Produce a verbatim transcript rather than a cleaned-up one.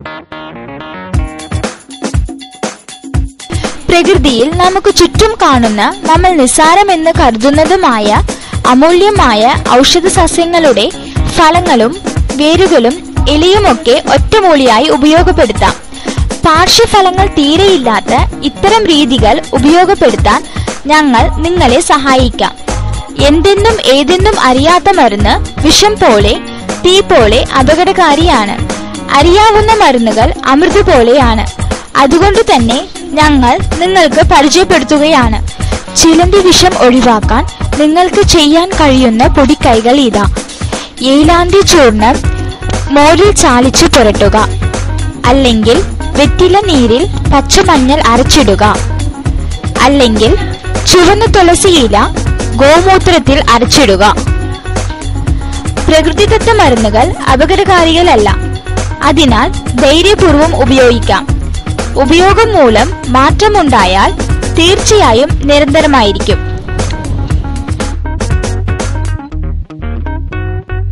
പ്രകൃതിയിൽ നമുക്ക് ചുറ്റും കാണുന്ന നമ്മൾ നിസ്സാരമെന്ന് കരുതുന്നതുമായ അമൂല്യമായ ഔഷധ സസ്യങ്ങളുടെ ഫലങ്ങളും വേരുകളും ഇലയുമൊക്കെ ഒറ്റമൂലിയായി ഉപയോഗപ്പെടുത്താം. പാർശ്വഫലങ്ങൾ തീരെയില്ലാത്ത ഇത്തരം രീതികൾ ഉപയോഗപ്പെടുത്താൻ ഞങ്ങൾ നിങ്ങളെ സഹായിക്കാം. എന്തെന്നും ഏതെന്നും അറിയാത്ത മരുന്ന് വിഷം പോലെ, തീ പോലെ അപകടകാരിയാണ്. അറിയാവുന്ന മരുന്നുകൾ അമൃത് പോലെയാണ്. അതുകൊണ്ട് തന്നെ ഞങ്ങൾ നിങ്ങൾക്ക് പരിചയപ്പെടുത്തുകയാണ്. ചിലന്തി വിഷം ഒഴിവാക്കാൻ നിങ്ങൾക്ക് ചെയ്യാൻ കഴിയുന്ന പൊടിക്കൈകൾ ഇതാ. ഏലാന്തി ചൂർണം മോരിൽ ചാലിച്ചു പുരട്ടുക, അല്ലെങ്കിൽ വെറ്റില നീരിൽ പച്ചമഞ്ഞൾ അരച്ചിടുക, അല്ലെങ്കിൽ ചുവന്ന തുളസിയില ഗോമൂത്രത്തിൽ അരച്ചിടുക. പ്രകൃതിദത്ത മരുന്നുകൾ അപകടകാരികളല്ല. അതിനാൽ ധൈര്യപൂർവ്വം ഉപയോഗിക്കാം. ഉപയോഗം മൂലം മാറ്റമുണ്ടായാൽ തീർച്ചയായും നിരന്തരമായിരിക്കും.